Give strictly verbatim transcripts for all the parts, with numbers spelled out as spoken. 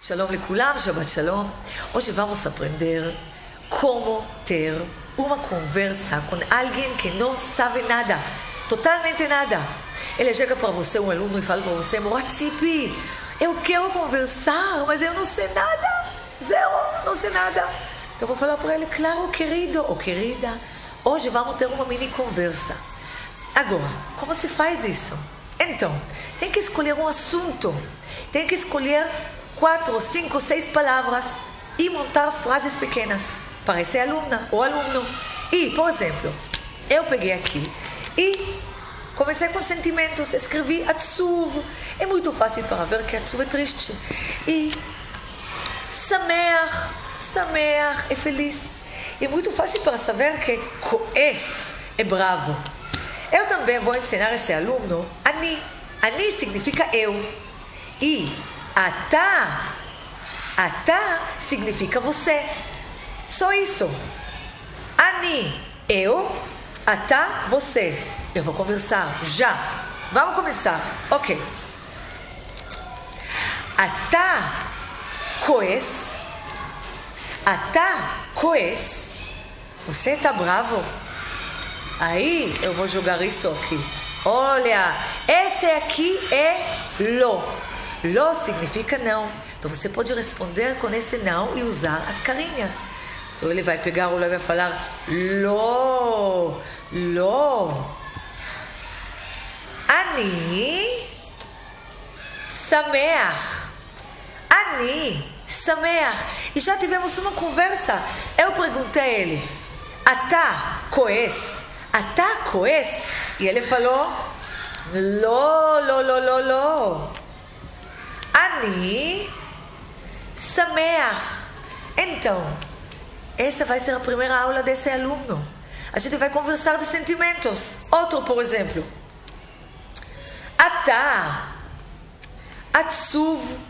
Shalom לכולם, Shabbat Shalom. Hoje vamos aprender como ter uma conversa com alguém que não sabe nada, totalmente nada. Ele chega para você, um aluno, e fala para você: Mora Tzipi, eu quero conversar, mas eu não sei nada. Zero, não sei nada. Eu vou falar para ele: claro, querido ou querida, hoje vamos ter uma mini conversa. Agora, como se faz isso? Então, tem que escolher um assunto. Tem que escolher quatro, cinco, seis palavras e montar frases pequenas para essa aluna ou aluno. E, por exemplo, eu peguei aqui e comecei com sentimentos, escrevi Atzuv. É muito fácil para ver que Atzuv é triste. E Sameach, Sameach é feliz. É muito fácil para saber que Koes é bravo. Eu também vou ensinar esse aluno Ani. Ani significa eu. E Atá, Atá significa você. Só isso. Ani, eu. Atá, você. Eu vou conversar já. Vamos começar. Ok. Atá, Koes. Atá, Koes. Você tá bravo? Aí eu vou jogar isso aqui. Olha, esse aqui é lo. Lo significa não. Então você pode responder com esse não e usar as carinhas. Então ele vai pegar o lo e vai falar lo, lo. Ani Sameach. Ani Sameach. E já tivemos uma conversa. Eu perguntei a ele: Atá Koes? Atá Koes? E ele falou lo, lo, lo, lo, lo. Ani Sameach. Então, essa vai ser a primeira aula desse aluno. A gente vai conversar de sentimentos. Outro, por exemplo: Atá Atzuv.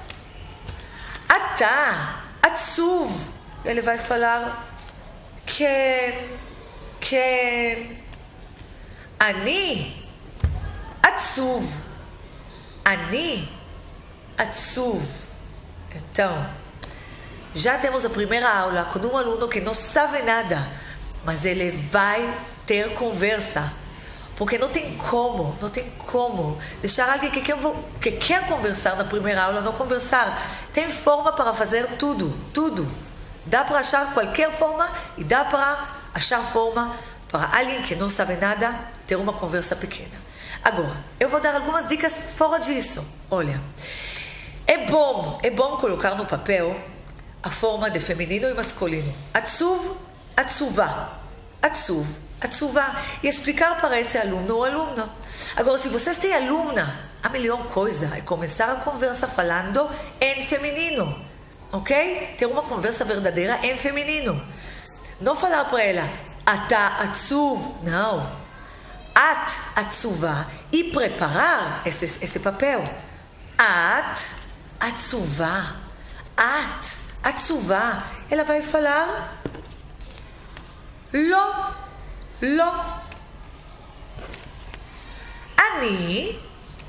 Atá Atzuv. Ele vai falar Ken, Ken. Ani Atzuv. Ani Atzuv. Então, já temos a primeira aula com um aluno que não sabe nada, mas ele vai ter conversa. Porque não tem como, não tem como deixar alguém que quer, que quer conversar na primeira aula não conversar. Tem forma para fazer tudo, tudo. Dá para achar qualquer forma e dá para achar forma para alguém que não sabe nada ter uma conversa pequena. Agora, eu vou dar algumas dicas fora disso. Olha, é bom, é bom colocar no papel a forma de feminino e masculino. Atzuv, atzuvá. Atzuv, atzuvá. E explicar para esse aluno ou aluna. Agora, se vocês têm aluna, a melhor coisa é começar a conversa falando em feminino. Ok? Ter uma conversa verdadeira em feminino. Não falar para ela Atá atzuv. Não. At atzuvá. E preparar esse, esse papel. At atzuvá. At atzuvá. Ela vai falar lo, lo. Ani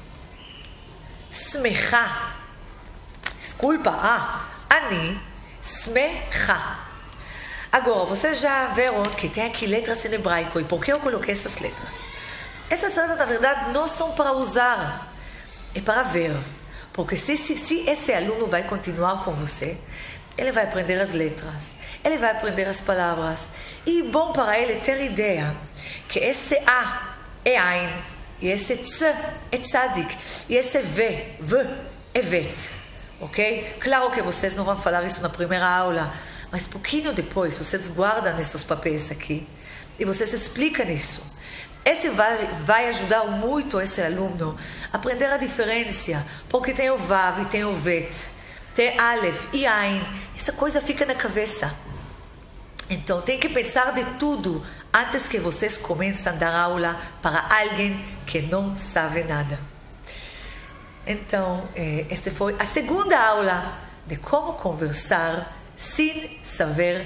smecha. Desculpa, ah. Ani smecha. Agora, vocês já viram que tem aqui letras em hebraico. E por que eu coloquei essas letras? Essas letras, na verdade, não são para usar. É para ver. Porque se, se, se esse aluno vai continuar com você, ele vai aprender as letras. Ele vai aprender as palavras. E bom para ele ter ideia que esse A é Ain. E esse Tz é Tzadik. E esse V, V é Vet. Ok? Claro que vocês não vão falar isso na primeira aula. Mas pouquinho depois, vocês guardam esses papéis aqui. E vocês explicam isso. Esse vai, vai ajudar muito esse aluno a aprender a diferença. Porque tem o Vav e tem o Vet. Tem Aleph e Ain. Essa coisa fica na cabeça. Então, tem que pensar de tudo antes que vocês comecem a dar aula para alguém que não sabe nada. Então, esta foi a segunda aula de como conversar sem saber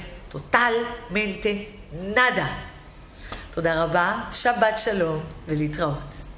totalmente nada. תודה רבה, שבת שלום ולהתראות.